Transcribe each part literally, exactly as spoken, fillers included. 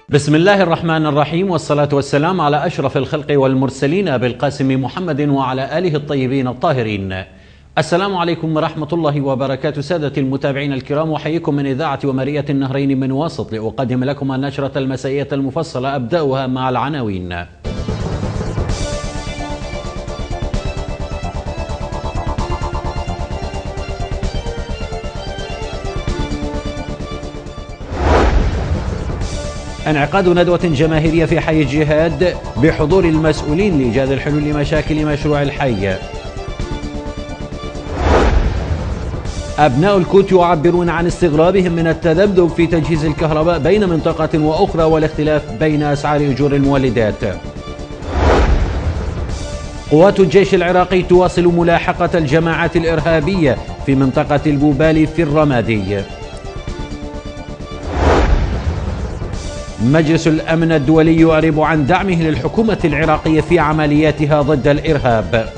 بسم الله الرحمن الرحيم، والصلاة والسلام على أشرف الخلق والمرسلين أبي القاسم محمد وعلى آله الطيبين الطاهرين. السلام عليكم ورحمة الله وبركاته سادة المتابعين الكرام، وحييكم من إذاعة ومرئية النهرين من واسط لأقدم لكم النشرة المسائية المفصلة، أبدأها مع العناوين. انعقاد ندوة جماهيرية في حي الجهاد بحضور المسؤولين لإيجاد الحلول لمشاكل مشروع الحي. أبناء الكوت يعبرون عن استغرابهم من التذبذب في تجهيز الكهرباء بين منطقة وأخرى والاختلاف بين أسعار أجور المولدات. قوات الجيش العراقي تواصل ملاحقة الجماعات الإرهابية في منطقة البوبالي في الرمادي. مجلس الأمن الدولي يعرب عن دعمه للحكومة العراقية في عملياتها ضد الإرهاب.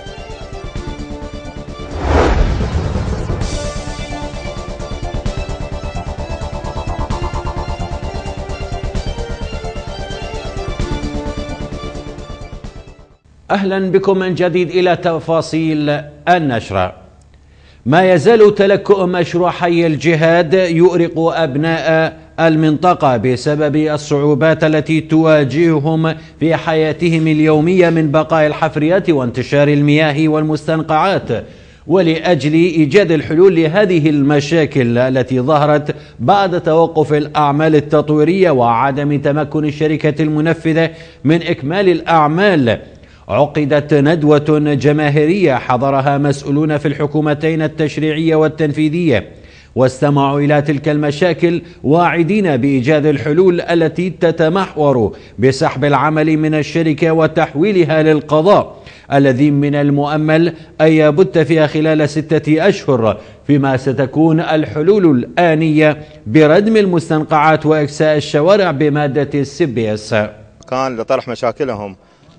أهلا بكم من جديد إلى تفاصيل النشرة. ما يزال تلكؤ مشروع حي الجهاد يؤرق أبناء المنطقة بسبب الصعوبات التي تواجههم في حياتهم اليومية من بقاء الحفريات وانتشار المياه والمستنقعات، ولأجل إيجاد الحلول لهذه المشاكل التي ظهرت بعد توقف الأعمال التطويرية وعدم تمكن الشركة المنفذة من إكمال الأعمال، عقدت ندوة جماهيرية حضرها مسؤولون في الحكومتين التشريعية والتنفيذية، واستمعوا إلى تلك المشاكل واعدين بإيجاد الحلول التي تتمحور بسحب العمل من الشركة وتحويلها للقضاء، الذي من المؤمل أن يبت فيها خلال ستة أشهر، فيما ستكون الحلول الآنية بردم المستنقعات وإكساء الشوارع بمادة السي بي اس. كان لطرح مشاكلهم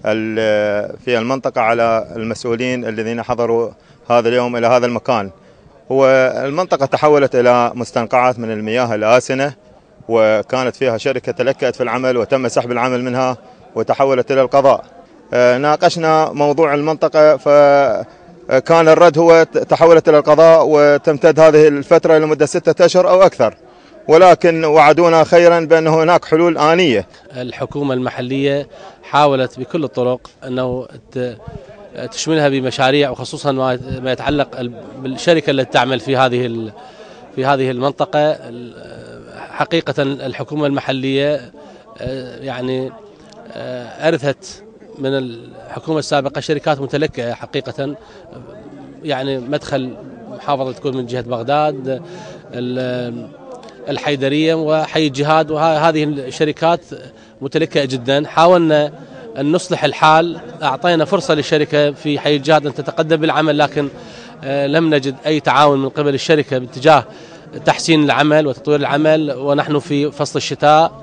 في المنطقة على المسؤولين الذين حضروا هذا اليوم إلى هذا المكان. هو المنطقة تحولت إلى مستنقعات من المياه الآسنة، وكانت فيها شركة تلكأت في العمل وتم سحب العمل منها وتحولت إلى القضاء. ناقشنا موضوع المنطقة، فكان الرد هو تحولت إلى القضاء وتمتد هذه الفترة لمدة ستة أشهر أو أكثر، ولكن وعدونا خيرا بأن هناك حلول آنية. الحكومة المحلية حاولت بكل الطرق أنه تشملها بمشاريع، وخصوصا ما يتعلق بالشركة التي تعمل في هذه في هذه المنطقة. حقيقة الحكومة المحلية يعني أرثت من الحكومة السابقة شركات متلكئة حقيقة، يعني مدخل محافظة تكون من جهة بغداد، الحيدرية وحي الجهاد، وهذه الشركات متلكئة جدا. حاولنا أن نصلح الحال، أعطينا فرصة للشركة في حي الجهاد أن تتقدم بالعمل، لكن لم نجد أي تعاون من قبل الشركة باتجاه تحسين العمل وتطوير العمل، ونحن في فصل الشتاء.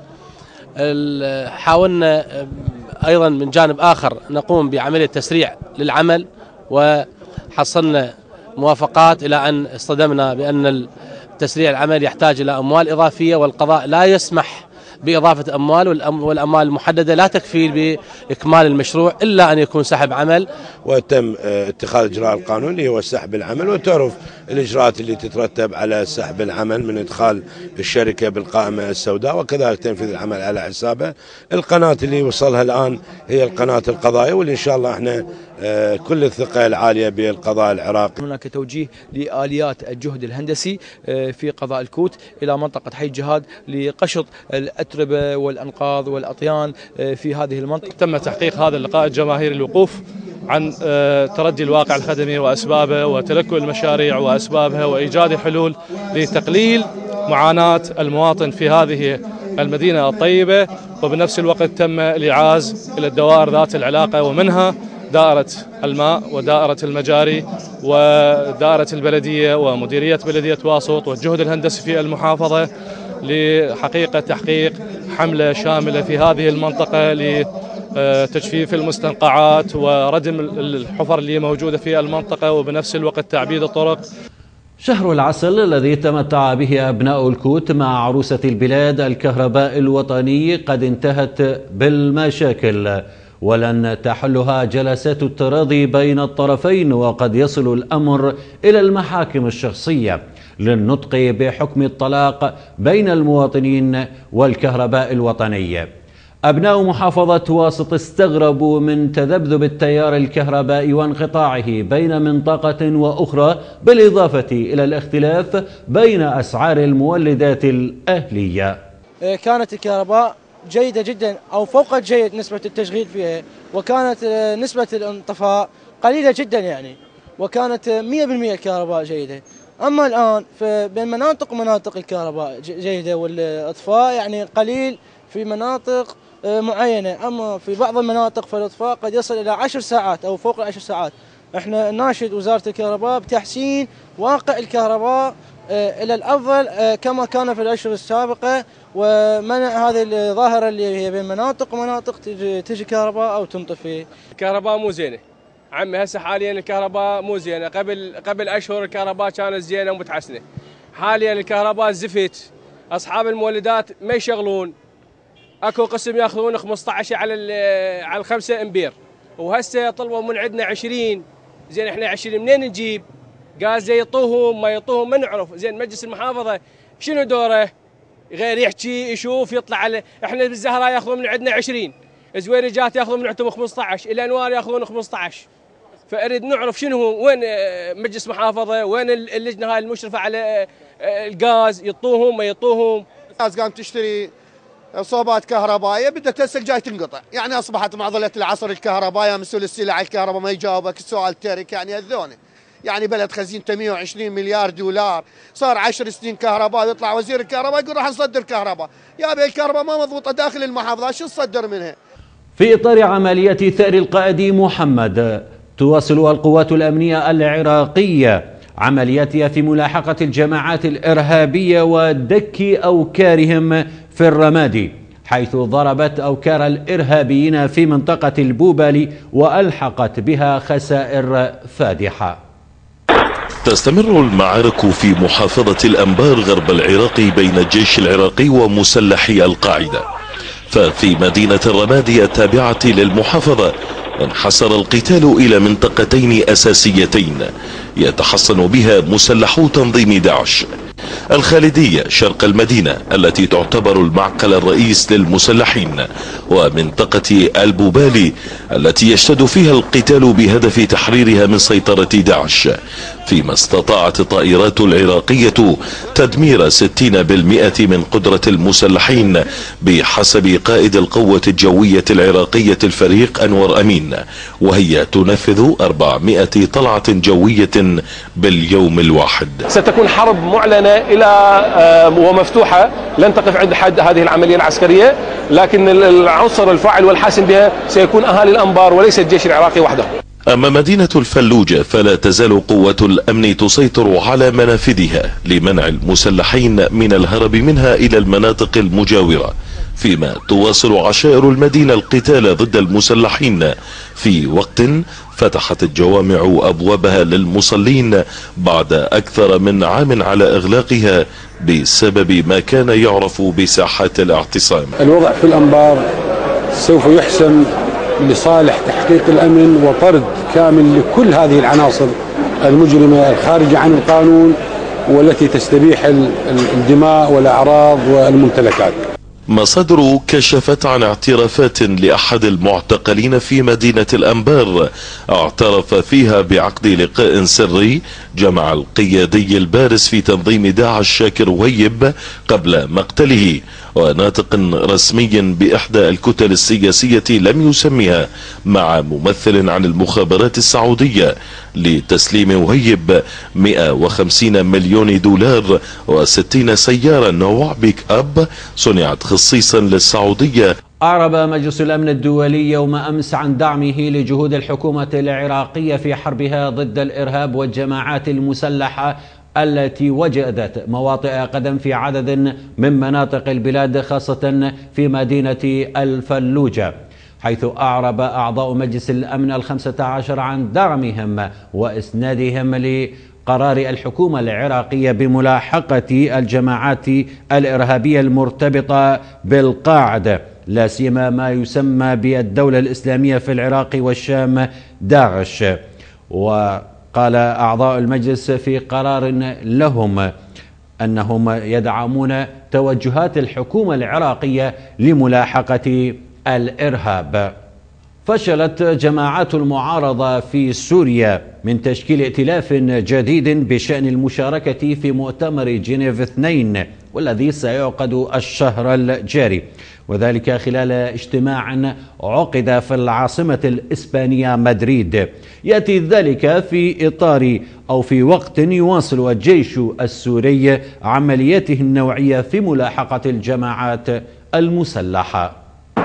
حاولنا أيضا من جانب آخر نقوم بعملية تسريع للعمل، وحصلنا موافقات إلى أن اصطدمنا بأن تسريع العمل يحتاج إلى أموال إضافية، والقضاء لا يسمح بإضافة أموال، والأموال المحددة لا تكفي بإكمال المشروع إلا أن يكون سحب عمل. وتم اتخاذ الإجراء القانوني هو سحب العمل، وتعرف الإجراءات اللي تترتب على سحب العمل من إدخال الشركة بالقائمة السوداء، وكذلك تنفيذ العمل على حسابه. القناة اللي وصلها الآن هي القناة القضائية، واللي إن شاء الله احنا كل الثقة العالية بالقضاء العراقي. هناك توجيه لآليات الجهد الهندسي في قضاء الكوت إلى منطقة حي الجهاد لقشط الأتربة والأنقاض والأطيان في هذه المنطقة. تم تحقيق هذا اللقاء الجماهيري الوقوف عن تردي الواقع الخدمي وأسبابه، وتلكؤ المشاريع وأسبابها، وإيجاد حلول لتقليل معاناة المواطن في هذه المدينة الطيبة. وبنفس الوقت تم الإعاز إلى الدوائر ذات العلاقة، ومنها دائرة الماء ودائرة المجاري ودائرة البلدية ومديرية بلدية واسط والجهد الهندسي في المحافظة، لحقيقة تحقيق حملة شاملة في هذه المنطقة لتجفيف المستنقعات وردم الحفر اللي موجودة في المنطقة، وبنفس الوقت تعبيد الطرق. شهر العسل الذي تمتع به أبناء الكوت مع عروسة البلاد الكهرباء الوطني قد انتهت بالمشاكل، ولن تحلها جلسات التراضي بين الطرفين، وقد يصل الأمر إلى المحاكم الشخصية للنطق بحكم الطلاق بين المواطنين والكهرباء الوطني. أبناء محافظة واسط استغربوا من تذبذب التيار الكهربائي وانقطاعه بين منطقة وأخرى، بالإضافة إلى الاختلاف بين أسعار المولدات الأهلية. كانت الكهرباء جيدة جدا أو فوق الجيد نسبة التشغيل فيها، وكانت نسبة الانطفاء قليلة جدا يعني، وكانت مئة بالمئة الكهرباء جيدة. أما الآن فبين مناطق ومناطق الكهرباء جيدة والإطفاء يعني قليل في مناطق معينة، أما في بعض المناطق فالإطفاء قد يصل إلى عشر ساعات أو فوق العشر ساعات. احنا نناشد وزارة الكهرباء بتحسين واقع الكهرباء إلى الأفضل كما كان في الأشهر السابقة، ومنع هذه الظاهرة اللي هي بين مناطق ومناطق تجي كهرباء أو تنطفي. الكهرباء مو زينة عمي، هسه حاليا الكهرباء مو زينة. قبل قبل أشهر الكهرباء كانت زينة ومتحسنة، حاليا الكهرباء زفت، أصحاب المولدات ما يشغلون، اكو قسم ياخذون خمسة عشر على على الخمسة امبير، وهسه طلبوا من عندنا عشرين. زين احنا عشرين منين نجيب؟ غاز يعطوهم ما يعطوهم ما نعرف. زين مجلس المحافظه شنو دوره؟ غير يحكي يشوف يطلع على. احنا بالزهراء ياخذون من عندنا عشرين، زويرجات ياخذون من عندهم خمسة عشر، الانوار ياخذون خمسة عشر. فاريد نعرف شنو هو، وين مجلس محافظه، وين اللجنه هاي المشرفه على الغاز، يعطوهم ما يعطوهم. الناس قامت تشتري صوبات كهربائيه بدها هسه جاي تنقطع، يعني اصبحت معضله العصر الكهرباء. يا مسؤول السلع الكهرباء ما يجاوبك السؤال ترك، يعني هذونه يعني بلد خزينته مئة وعشرين مليار دولار، صار عشر سنين كهرباء، يطلع وزير الكهرباء يقول راح نصدر كهرباء. يا بي الكهرباء ما مضبوطه داخل المحافظه، شو نصدر منها؟ في اطار عمليه ثأر القائد محمد، تواصل القوات الامنيه العراقيه عملياتها في ملاحقه الجماعات الارهابيه ودك اوكارهم في الرمادي، حيث ضربت أوكار الإرهابيين في منطقة البوبالي وألحقت بها خسائر فادحة. تستمر المعارك في محافظة الأنبار غرب العراق بين الجيش العراقي ومسلحي القاعدة. ففي مدينة الرمادي التابعة للمحافظة انحصر القتال إلى منطقتين أساسيتين يتحصن بها مسلحو تنظيم داعش: الخالدية شرق المدينة التي تعتبر المعقل الرئيس للمسلحين، ومنطقة البوبالي التي يشتد فيها القتال بهدف تحريرها من سيطرة داعش، فيما استطاعت الطائرات العراقية تدمير ستين بالمئة من قدرة المسلحين بحسب قائد القوة الجوية العراقية الفريق أنور أمين، وهي تنفذ أربعمئة طلعة جوية باليوم الواحد. ستكون حرب معلنة إلى ومفتوحة، لن تقف عند حد هذه العملية العسكرية، لكن العنصر الفاعل والحاسم بها سيكون أهالي الأنبار وليس الجيش العراقي وحده. أما مدينة الفلوجة فلا تزال قوة الأمن تسيطر على منافذها لمنع المسلحين من الهرب منها إلى المناطق المجاورة، فيما تواصل عشائر المدينة القتال ضد المسلحين في وقت فتحت الجوامع أبوابها للمصلين بعد أكثر من عام على إغلاقها بسبب ما كان يعرف بساحات الاعتصام. الوضع في الأنبار سوف يحسن لصالح تحقيق الأمن وطرد كامل لكل هذه العناصر المجرمة الخارجة عن القانون والتي تستبيح الدماء والأعراض والممتلكات. مصادر كشفت عن اعترافات لأحد المعتقلين في مدينة الأنبار اعترف فيها بعقد لقاء سري جمع القيادي البارز في تنظيم داعش شاكر وهيب قبل مقتله، وناطق رسمي بإحدى الكتل السياسية لم يسميها مع ممثل عن المخابرات السعودية لتسليم وهيب مئة وخمسين مليون دولار وستين سيارة نوع بيك أب صنعت خصيصا للسعودية. أعرب مجلس الأمن الدولي يوم أمس عن دعمه لجهود الحكومة العراقية في حربها ضد الإرهاب والجماعات المسلحة التي وجدت مواطئ قدم في عدد من مناطق البلاد، خاصة في مدينة الفلوجة، حيث أعرب أعضاء مجلس الأمن الخمسة عشر عن دعمهم وإسنادهم قرار الحكومة العراقية بملاحقة الجماعات الإرهابية المرتبطة بالقاعدة، لا سيما ما يسمى بالدولة الإسلامية في العراق والشام داعش. وقال أعضاء المجلس في قرار لهم أنهم يدعمون توجهات الحكومة العراقية لملاحقة الإرهاب. فشلت جماعات المعارضة في سوريا من تشكيل ائتلاف جديد بشأن المشاركة في مؤتمر جنيف اثنين والذي سيعقد الشهر الجاري، وذلك خلال اجتماع عقد في العاصمة الإسبانية مدريد. يأتي ذلك في إطار أو في وقت يواصل الجيش السوري عملياته النوعية في ملاحقة الجماعات المسلحة.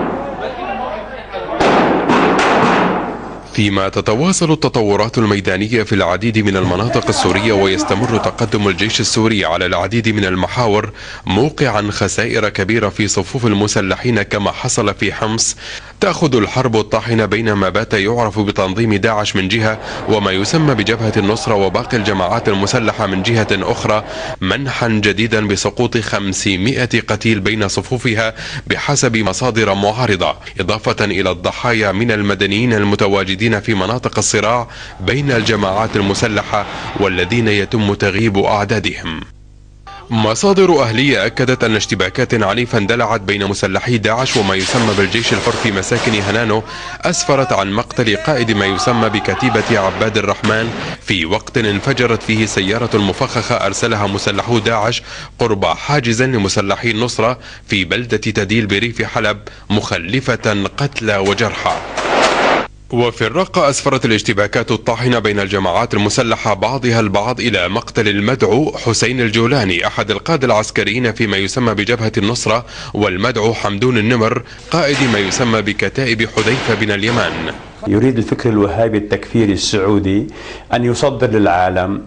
فيما تتواصل التطورات الميدانية في العديد من المناطق السورية ويستمر تقدم الجيش السوري على العديد من المحاور موقعا خسائر كبيرة في صفوف المسلحين كما حصل في حمص، تأخذ الحرب الطاحنة بين ما بات يعرف بتنظيم داعش من جهة وما يسمى بجبهة النصرة وباقي الجماعات المسلحة من جهة أخرى منحا جديدا بسقوط خمسمائة قتيل بين صفوفها بحسب مصادر معارضة، إضافة إلى الضحايا من المدنيين المتواجدين في مناطق الصراع بين الجماعات المسلحة والذين يتم تغييب أعدادهم. مصادر أهلية أكدت أن اشتباكات عنيفة اندلعت بين مسلحي داعش وما يسمى بالجيش الحر في مساكن هنانو أسفرت عن مقتل قائد ما يسمى بكتيبة عباد الرحمن في وقت انفجرت فيه سيارة مفخخة أرسلها مسلحو داعش قرب حاجز لمسلحي النصرة في بلدة تديل بريف حلب مخلفة قتلى وجرحى. وفي الرقة أسفرت الاشتباكات الطاحنة بين الجماعات المسلحة بعضها البعض إلى مقتل المدعو حسين الجولاني أحد القادة العسكريين فيما يسمى بجبهة النصرة، والمدعو حمدون النمر قائد ما يسمى بكتائب حذيفة بن اليمان. يريد الفكر الوهابي التكفيري السعودي أن يصدر للعالم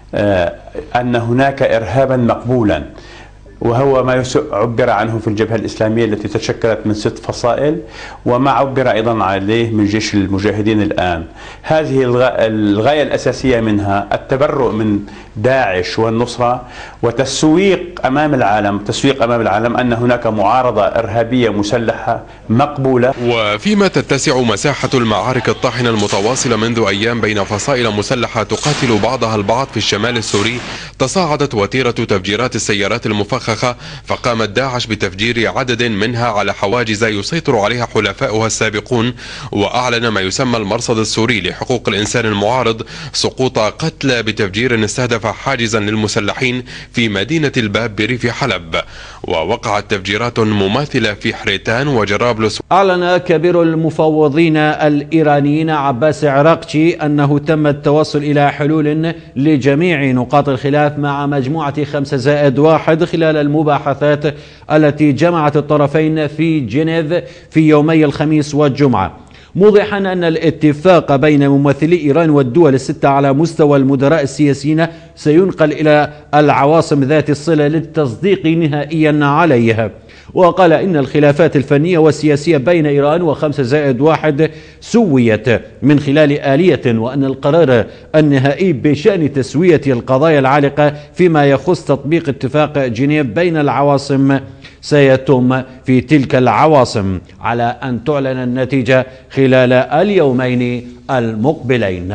أن هناك إرهابا مقبولا، وهو ما عبر عنه في الجبهة الإسلامية التي تشكلت من ست فصائل، وما عبر أيضا عليه من جيش المجاهدين الآن. هذه الغاية الأساسية منها التبرؤ من داعش والنصرة وتسويق أمام العالم تسويق أمام العالم أن هناك معارضة إرهابية مسلحة مقبولة. وفيما تتسع مساحة المعارك الطاحنة المتواصلة منذ أيام بين فصائل مسلحة تقاتل بعضها البعض في الشمال السوري، تصاعدت وتيرة تفجيرات السيارات المفخخة، فقامت داعش بتفجير عدد منها على حواجز يسيطر عليها حلفاؤها السابقون. وأعلن ما يسمى المرصد السوري لحقوق الإنسان المعارض سقوط قتلى بتفجير استهدف حاجزا للمسلحين في مدينة الباب بريف حلب، ووقعت تفجيرات مماثلة في حريتان وجرابلس. أعلن كبير المفوضين الإيرانيين عباس عراقجي أنه تم التوصل إلى حلول لجميع نقاط الخلاف مع مجموعة خمسة زائد واحد خلال المباحثات التي جمعت الطرفين في جنيف في يومي الخميس والجمعة، موضحا أن الاتفاق بين ممثلي إيران والدول الستة على مستوى المدراء السياسيين سينقل إلى العواصم ذات الصلة للتصديق نهائيا عليها. وقال إن الخلافات الفنية والسياسية بين إيران وخمسة زائد واحد سويت من خلال آلية، وأن القرار النهائي بشأن تسوية القضايا العالقة فيما يخص تطبيق اتفاق جنيف بين العواصم سيتم في تلك العواصم، على أن تعلن النتيجة خلال اليومين المقبلين.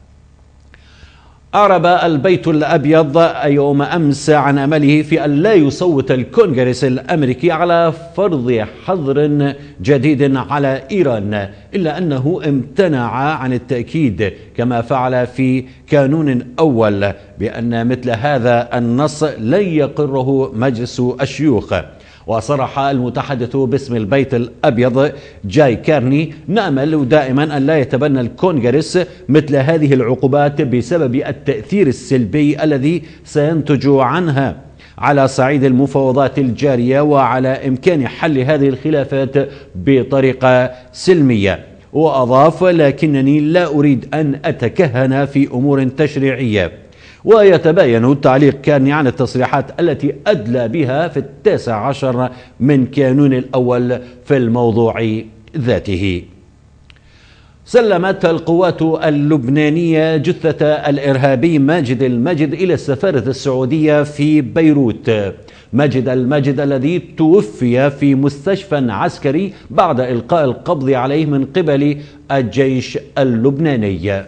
أعرب البيت الأبيض يوم أمس عن أمله في أن لا يصوت الكونغرس الأمريكي على فرض حظر جديد على إيران، إلا أنه امتنع عن التأكيد كما فعل في كانون أول بأن مثل هذا النص لن يقره مجلس الشيوخ. وصرح المتحدث باسم البيت الأبيض جاي كارني: نأمل دائما أن لا يتبنى الكونغرس مثل هذه العقوبات بسبب التأثير السلبي الذي سينتج عنها على صعيد المفاوضات الجارية وعلى إمكان حل هذه الخلافات بطريقة سلمية. وأضاف: لكنني لا أريد أن أتكهن في أمور تشريعية. ويتبين تعليق كارني عن التصريحات التي أدلى بها في التاسع عشر من كانون الأول في الموضوع ذاته. سلمت القوات اللبنانية جثة الإرهابي ماجد الماجد إلى السفارة السعودية في بيروت. ماجد الماجد الذي توفي في مستشفى عسكري بعد إلقاء القبض عليه من قبل الجيش اللبناني.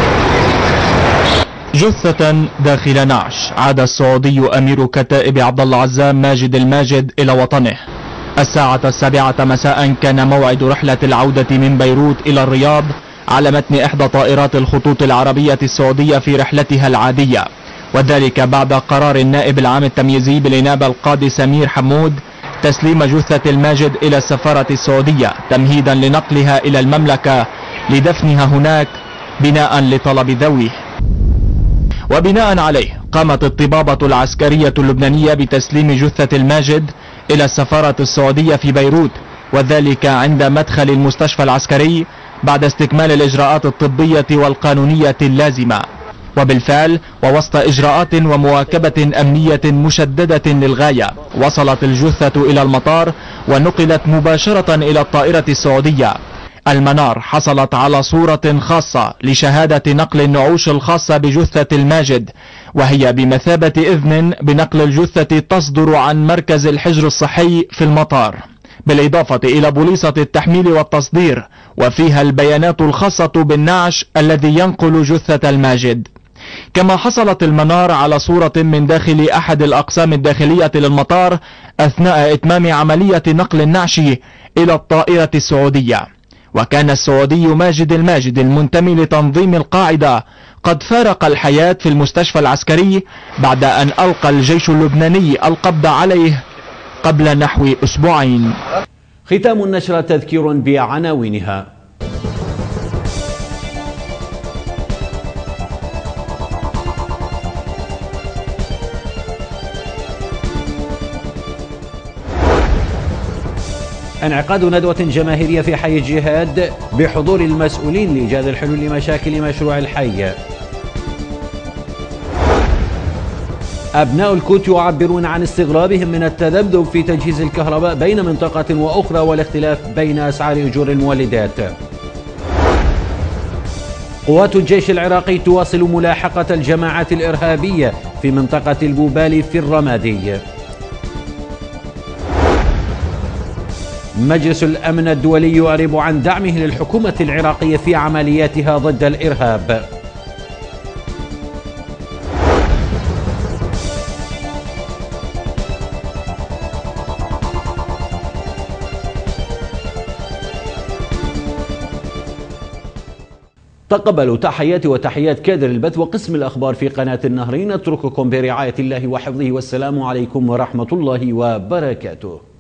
جثة داخل نعش عاد السعودي أمير كتائب عبد الله عزام ماجد الماجد إلى وطنه. الساعة السابعة مساء كان موعد رحلة العودة من بيروت إلى الرياض على متن إحدى طائرات الخطوط العربية السعودية في رحلتها العادية، وذلك بعد قرار النائب العام التمييزي بالإنابة القاضي سمير حمود تسليم جثة الماجد إلى السفارة السعودية تمهيدا لنقلها إلى المملكة لدفنها هناك بناء لطلب ذويه. وبناء عليه قامت الطبابة العسكرية اللبنانية بتسليم جثة الماجد إلى السفارة السعودية في بيروت، وذلك عند مدخل المستشفى العسكري بعد استكمال الإجراءات الطبية والقانونية اللازمة. وبالفعل ووسط إجراءات ومواكبة أمنية مشددة للغاية وصلت الجثة إلى المطار ونقلت مباشرة إلى الطائرة السعودية. المنار حصلت على صورة خاصة لشهادة نقل النعوش الخاصة بجثة الماجد، وهي بمثابة إذن بنقل الجثة تصدر عن مركز الحجر الصحي في المطار، بالإضافة إلى بوليصة التحميل والتصدير وفيها البيانات الخاصة بالنعش الذي ينقل جثة الماجد. كما حصلت المنار على صورة من داخل أحد الأقسام الداخلية للمطار أثناء إتمام عملية نقل النعش إلى الطائرة السعودية. وكان السعودي ماجد الماجد المنتمي لتنظيم القاعدة قد فارق الحياة في المستشفى العسكري بعد أن ألقى الجيش اللبناني القبض عليه قبل نحو أسبوعين. ختام النشرة تذكير بعناوينها. انعقاد ندوة جماهيرية في حي الجهاد بحضور المسؤولين لإيجاد الحلول لمشاكل مشروع الحي. أبناء الكوت يعبرون عن استغرابهم من التذبذب في تجهيز الكهرباء بين منطقة وأخرى والاختلاف بين أسعار أجور المولدات. قوات الجيش العراقي تواصل ملاحقة الجماعات الإرهابية في منطقة البوبالي في الرمادي. مجلس الأمن الدولي يعرب عن دعمه للحكومة العراقية في عملياتها ضد الإرهاب. تقبلوا تحياتي وتحيات كادر البث وقسم الأخبار في قناة النهرين. أترككم برعاية الله وحفظه، والسلام عليكم ورحمة الله وبركاته.